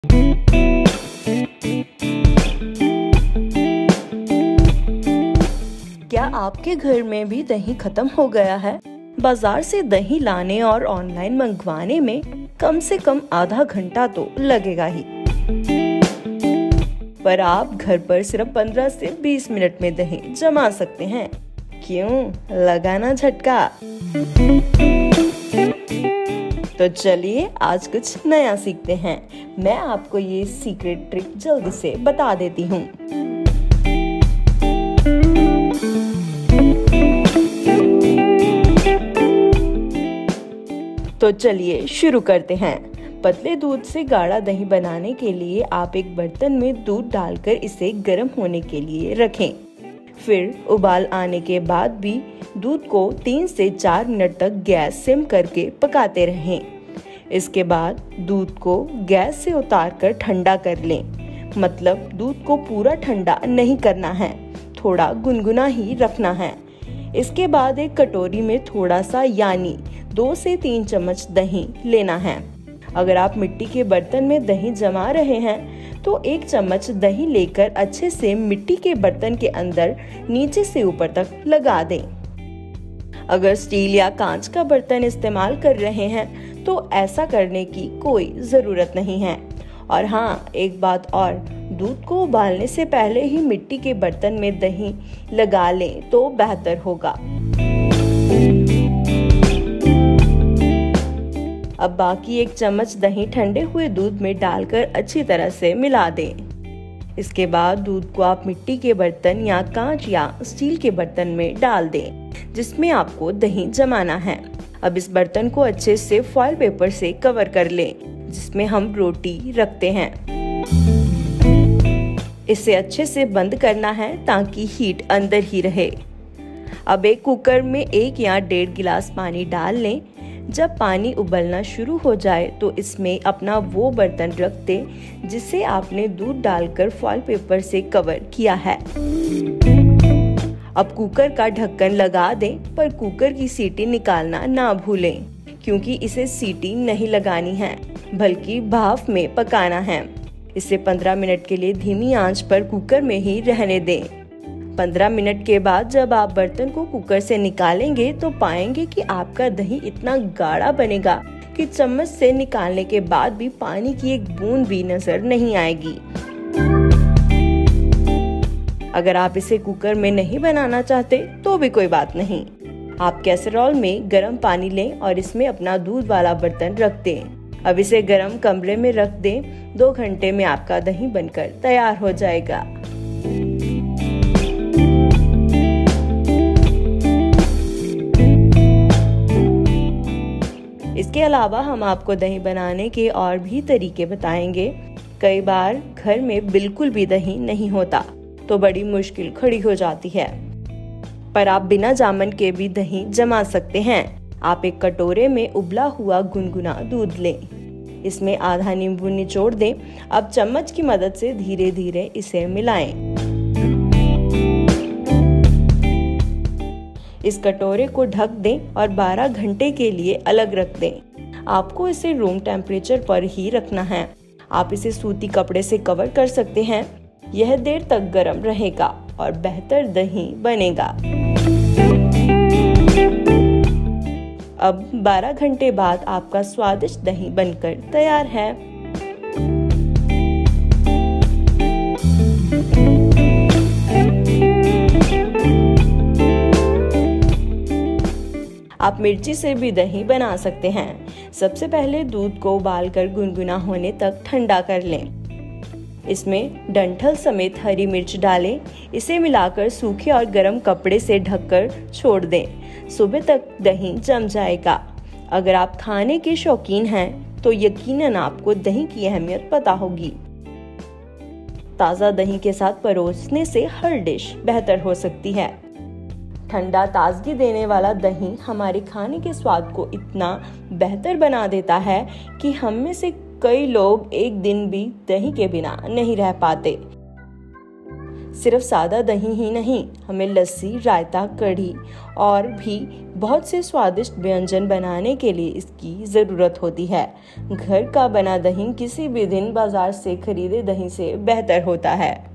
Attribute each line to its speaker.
Speaker 1: क्या आपके घर में भी दही खत्म हो गया है? बाजार से दही लाने और ऑनलाइन मंगवाने में कम से कम आधा घंटा तो लगेगा ही, पर आप घर पर सिर्फ 15 से 20 मिनट में दही जमा सकते हैं। क्यों? लगाना झटका। तो चलिए आज कुछ नया सीखते हैं। मैं आपको ये सीक्रेट ट्रिक जल्दी से बता देती हूँ। तो चलिए शुरू करते हैं। पतले दूध से गाढ़ा दही बनाने के लिए आप एक बर्तन में दूध डालकर इसे गर्म होने के लिए रखें। फिर उबाल आने के बाद भी दूध को 3 से 4 मिनट तक गैस सिम करके पकाते रहें। इसके बाद दूध को गैस से उतारकर ठंडा कर लें। मतलब दूध को पूरा ठंडा नहीं करना है, थोड़ा गुनगुना ही रखना है। इसके बाद एक कटोरी में थोड़ा सा यानी 2 से 3 चम्मच दही लेना है। अगर आप मिट्टी के बर्तन में दही जमा रहे हैं तो 1 चम्मच दही लेकर अच्छे से मिट्टी के बर्तन के अंदर नीचे से ऊपर तक लगा दें। अगर स्टील या कांच का बर्तन इस्तेमाल कर रहे हैं तो ऐसा करने की कोई जरूरत नहीं है। और हाँ, एक बात और, दूध को उबालने से पहले ही मिट्टी के बर्तन में दही लगा लें तो बेहतर होगा। अब बाकी 1 चम्मच दही ठंडे हुए दूध में डालकर अच्छी तरह से मिला दें। इसके बाद दूध को आप मिट्टी के बर्तन या कांच या स्टील के बर्तन में डाल दें जिसमें आपको दही जमाना है। अब इस बर्तन को अच्छे से फॉइल पेपर से कवर कर लें जिसमें हम रोटी रखते हैं। इसे अच्छे से बंद करना है ताकि हीट अंदर ही रहे। अब एक कुकर में 1 या 1.5 गिलास पानी डाल लें। जब पानी उबलना शुरू हो जाए तो इसमें अपना वो बर्तन रख दें जिसे आपने दूध डालकर फॉइल पेपर से कवर किया है। अब कुकर का ढक्कन लगा दें, पर कुकर की सीटी निकालना ना भूलें क्योंकि इसे सीटी नहीं लगानी है बल्कि भाप में पकाना है। इसे 15 मिनट के लिए धीमी आंच पर कुकर में ही रहने दें। 15 मिनट के बाद जब आप बर्तन को कुकर से निकालेंगे तो पाएंगे कि आपका दही इतना गाढ़ा बनेगा कि चम्मच से निकालने के बाद भी पानी की एक बूंद भी नजर नहीं आएगी। अगर आप इसे कुकर में नहीं बनाना चाहते तो भी कोई बात नहीं। आप कैसरोल में गर्म पानी लें और इसमें अपना दूध वाला बर्तन रख दें। अब इसे गर्म कमरे में रख दें। 2 घंटे में आपका दही बनकर तैयार हो जाएगा। इसके अलावा हम आपको दही बनाने के और भी तरीके बताएंगे। कई बार घर में बिल्कुल भी दही नहीं होता तो बड़ी मुश्किल खड़ी हो जाती है, पर आप बिना जामन के भी दही जमा सकते हैं। आप एक कटोरे में उबला हुआ गुनगुना दूध लें। इसमें आधा नींबू निचोड़ दें। अब चम्मच की मदद से धीरे धीरे इसे मिलाएं। इस कटोरे को ढक दें और 12 घंटे के लिए अलग रख दें। आपको इसे रूम टेम्परेचर पर ही रखना है। आप इसे सूती कपड़े से कवर कर सकते हैं। यह देर तक गर्म रहेगा और बेहतर दही बनेगा। अब 12 घंटे बाद आपका स्वादिष्ट दही बनकर तैयार है। आप मिर्ची से भी दही बना सकते हैं। सबसे पहले दूध को उबालकर गुनगुना होने तक ठंडा कर लें। इसमें डंठल समेत हरी मिर्च डालें। इसे मिलाकर सूखे और गर्म कपड़े से ढककर छोड़ दें। सुबह तक दही जम जाएगा। अगर आप खाने के शौकीन हैं तो यकीनन आपको दही की अहमियत पता होगी। ताज़ा दही के साथ परोसने से हर डिश बेहतर हो सकती है। ठंडा ताजगी देने वाला दही हमारे खाने के स्वाद को इतना बेहतर बना देता है कि हम में से कई लोग एक दिन भी दही के बिना नहीं रह पाते। सिर्फ सादा दही ही नहीं, हमें लस्सी, रायता, कढ़ी और भी बहुत से स्वादिष्ट व्यंजन बनाने के लिए इसकी ज़रूरत होती है। घर का बना दही किसी भी दिन बाजार से खरीदे दही से बेहतर होता है।